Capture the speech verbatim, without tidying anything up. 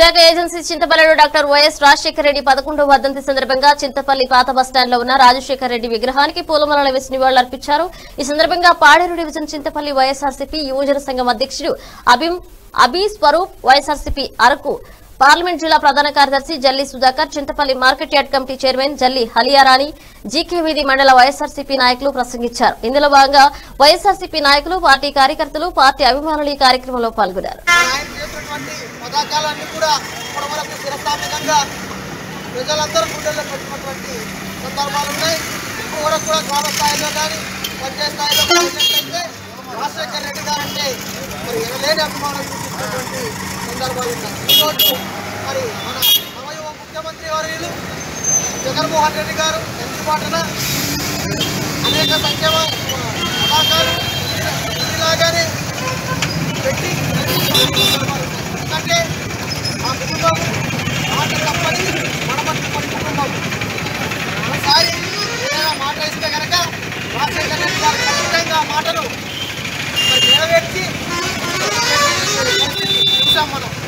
Visakha agency చింతపల్లిలో doctor YS Rajasekhara Reddy పదకొండవ వర్ధంతి సందర్భంగా చింతపల్లి పాత బస్టాండ్ లో ఉన్న రాజశేఖర రెడ్డి విగ్రహానికి పూలమాలలు వేసి నివాళులర్పించారు. ఈ సందర్భంగా పాడేరు డివిజన్ చింతపల్లి వైఎస్ఆర్సీపీ యువజన సంఘం అధ్యక్షుడు అభిం అభి స్వరూప్, వైఎస్ఆర్సీపీ అరకు పార్లమెంట్ జిల్లా ప్రధాన కార్యదర్శి Jalli Sudhakar, Chintapalli market yard committee chairman Jalli Haliyarani, GK వీధి మండల వైఎస్ఆర్సీపీ నాయకులు ప్రసంగించారు. ఇందులో భాగంగా వైఎస్ఆర్సీపీ నాయకులు, పార్టీ కార్యకర్తలు, పార్టీ అభిమానులు ఈ కార్యక్రమంలో పాల్గొన్నారు. ప్రజలందరూ గుండెల్లో పెట్టినటువంటి సందర్భాలు ఉన్నాయి. ఇప్పుడు వరకు కూడా గ్రామ స్థాయిలో కానీ పంచాయతీ స్థాయిలో అయితే రాజశేఖర రెడ్డి గారు అంటే మరి ఎనలేని అభిమానం చూపించినటువంటి సందర్భాలు ఉన్నాయి. ఈరోజు మరి మన నవయువ ముఖ్యమంత్రి వర్యులు జగన్మోహన్ రెడ్డి గారు ఎందుబాటున అనేక సంక్షేమ పథకాలు ఇలాగానే పెట్టి ఎందుకంటే ఆ కుటుంబం మాట తప్పని మనమట్టు పని కుటుంబం ఒకసారి ఏదైనా మాట ఇస్తే కనుక రాజశేఖర రెడ్డి గారు ఖచ్చితంగా ఆ మాటను నెరవేర్చి చూసాం మనం.